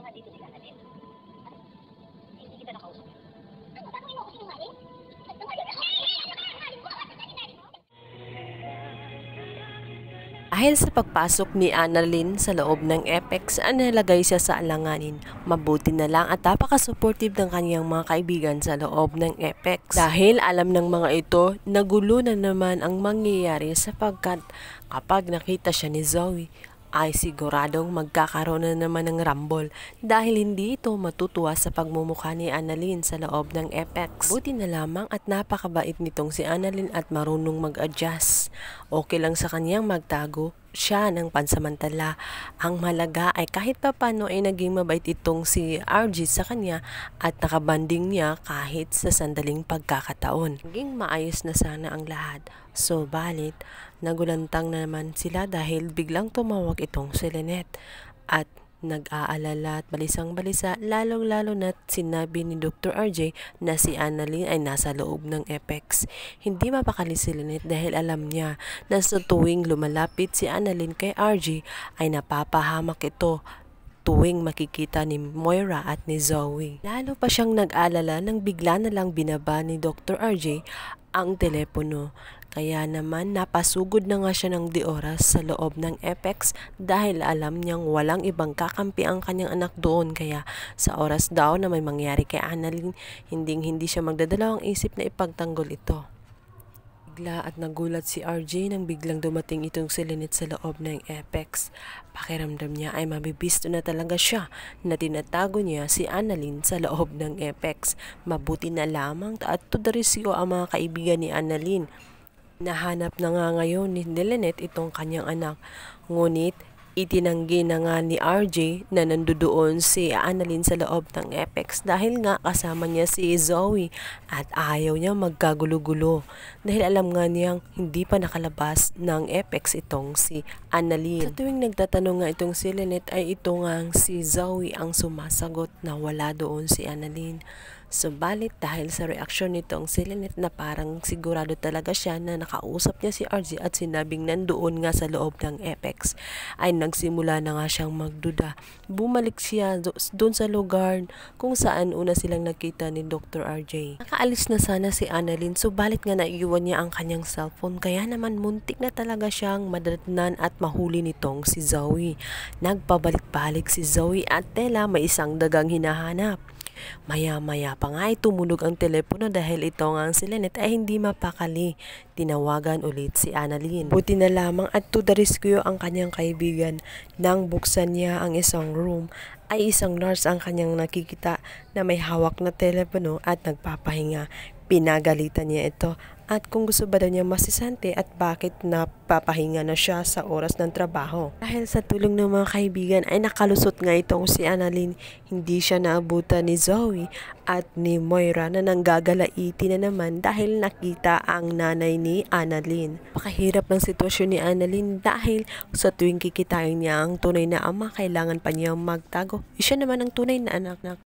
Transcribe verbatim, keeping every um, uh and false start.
nandito si Annalyn? Hindi kita nakausap. Ano, tanongin mo ako sinungaling? Sinungaling ka? Eh, eh, ano ka? Sinungaling mo? Ano sinungaling mo? Dahil sa pagpasok ni Annalyn sa loob ng Apex, nalagay siya sa alanganin. Mabuti na lang at napaka-supportive ng kanyang mga kaibigan sa loob ng Apex. Dahil alam ng mga ito, nagulo na naman ang mangyayari sapagkat kapag nakita siya ni Zoe, ay siguradong magkakaroon na naman ng rumble dahil hindi ito matutuwa sa pagmumukha ni Annalyn sa loob ng Apex. Buti na lamang at napakabait nitong si Annalyn at marunong mag-adjust. Okay lang sa kanyang magtago siya ng pansamantala. Ang mahalaga ay kahit pa paano ay naging mabait itong si R G sa kanya at nakabanding niya kahit sa sandaling pagkakataon. Naging maayos na sana ang lahat. So balit, nagulantang na naman sila dahil biglang tumawag itong si Lynette at nag-aalala at balisang-balisa lalong-lalo na't sinabi ni Doctor R J na si Annalyn ay nasa loob ng Apex. Hindi mapakali si Lynette dahil alam niya na sa tuwing lumalapit si Annalyn kay R J ay napapahamak ito tuwing makikita ni Moira at ni Zoe. Lalo pa siyang nag-alala nang bigla na lang binaba ni Doctor R J ang telepono. Kaya naman napasugod na nga siya ng di oras sa loob ng Apex dahil alam niyang walang ibang kakampi ang kanyang anak doon, kaya sa oras daw na may mangyari kay Annalyn, hinding hindi siya magdadalawang isip na ipagtanggol ito. Bigla at nagulat si R J nang biglang dumating itong si Lynette sa loob ng Apex. Pakiramdam niya ay mabibisto na talaga siya na tinatago niya si Annalyn sa loob ng Apex. Mabuti na lamang at to the rescue ang mga kaibigan ni Annalyn. Nahanap na nga ngayon ni Lynette itong kanyang anak. Ngunit itinanggi na nga ni R J na nandoon si Annalyn sa loob ng Apex dahil nga kasama niya si Zoe at ayaw niya magkagulo-gulo dahil alam nga niyang hindi pa nakalabas ng Apex itong si Annalyn. Sa tuwing nagtatanong nga itong si Lynette ay ito nga si Zoe ang sumasagot na wala doon si Annalyn. Subalit dahil sa reaksyon nitong si Lynette na parang sigurado talaga siya na nakausap niya si R J at sinabing nandoon nga sa loob ng Apex, ay nagsimula na nga siyang magduda. Bumalik siya doon sa lugar kung saan una silang nakita ni Doctor R J. Nakaalis na sana si Annalyn, subalit nga naiiwan niya ang kanyang cellphone, kaya naman muntik na talaga siyang madatnan at mahuli nitong si Zoe. Nagpabalik-balik si Zoe at tela may isang dagang hinahanap. Maya-maya pa nga ay tumunog ang telepono dahil ito nga si Lynette ay hindi mapakali. Tinawagan ulit si Annalyn. Buti na lamang at to the rescue ang kanyang kaibigan. Nang buksan niya ang isang room ay isang nurse ang kanyang nakikita na may hawak na telepono at nagpapahinga. Pinagalitan niya ito at kung gusto ba daw niya masisante at bakit napapahinga na siya sa oras ng trabaho. Dahil sa tulong ng mga kaibigan ay nakalusot nga itong si Annalyn. Hindi siya naabutan ni Zoe at ni Moira na nanggagalaiti na naman dahil nakita ang nanay ni Annalyn. Pakahirap ng sitwasyon ni Annalyn dahil sa tuwing kikitain niya ang tunay na ama, kailangan pa niya magtago. Siya naman ang tunay na anak.